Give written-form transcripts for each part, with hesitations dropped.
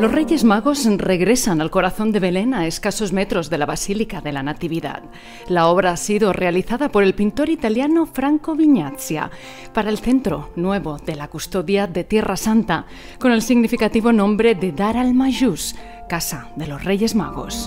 Los Reyes Magos regresan al corazón de Belén a escasos metros de la Basílica de la Natividad. La obra ha sido realizada por el pintor italiano Franco Vignazia para el Centro Nuevo de la Custodia de Tierra Santa, con el significativo nombre de Dar al-Majus, Casa de los Reyes Magos.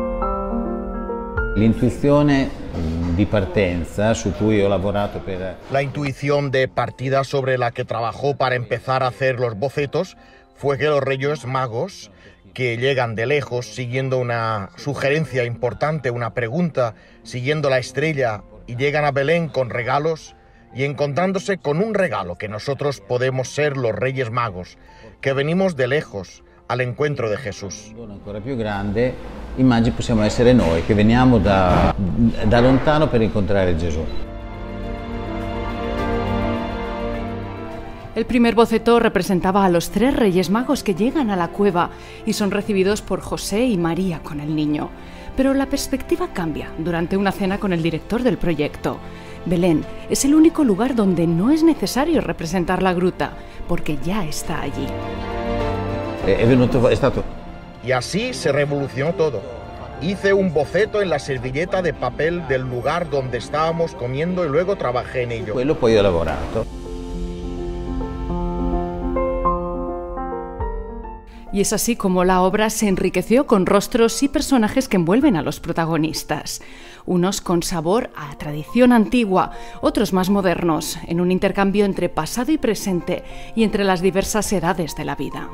L'intuizione di partenza su cui ho lavorato per... La intuición de partida sobre la que trabajó para empezar a hacer los bocetos fue que los Reyes Magos, que llegan de lejos siguiendo una sugerencia importante, una pregunta, siguiendo la estrella, y llegan a Belén con regalos y encontrándose con un regalo, que nosotros podemos ser los Reyes Magos, que venimos de lejos al encuentro de Jesús. Ancora più grande, immagini possiamo essere noi, che veniamo da lontano per incontrare Gesù. El primer boceto representaba a los 3 Reyes Magos que llegan a la cueva y son recibidos por José y María con el niño. Pero la perspectiva cambia durante una cena con el director del proyecto. Belén es el único lugar donde no es necesario representar la gruta, porque ya está allí. Y así se revolucionó todo. Hice un boceto en la servilleta de papel del lugar donde estábamos comiendo y luego trabajé en ello. Quello poi ho lavorato. Y es así como la obra se enriqueció con rostros y personajes que envuelven a los protagonistas. Unos con sabor a tradición antigua, otros más modernos, en un intercambio entre pasado y presente y entre las diversas edades de la vida.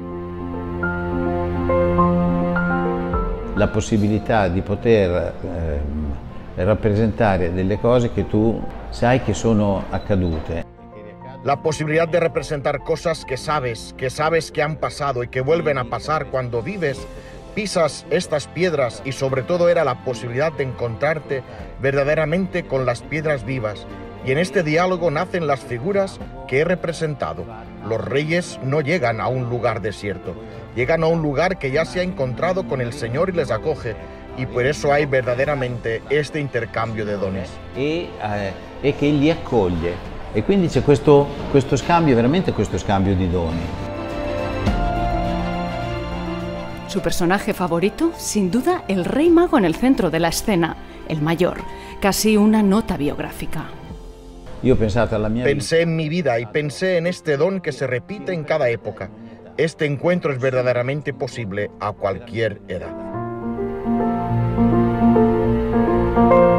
La possibilità di poter rappresentare delle cose che tu sai che sono accadute. La posibilidad de representar cosas que sabes que han pasado y que vuelven a pasar cuando vives, pisas estas piedras, y sobre todo era la posibilidad de encontrarte verdaderamente con las piedras vivas. Y en este diálogo nacen las figuras que he representado. Los reyes no llegan a un lugar desierto, llegan a un lugar que ya se ha encontrado con el Señor y les acoge, y por eso hay verdaderamente este intercambio de dones. E che li accoglie. E quindi c'è questo scambio, veramente questo scambio di doni. Su personaje favorito, sin duda, el Rey Mago en el centro de la escena, el mayor, casi una nota biográfica. Pensé en mi vida y pensé en este don que se repite en cada época. Este encuentro es verdaderamente posible a cualquier edad.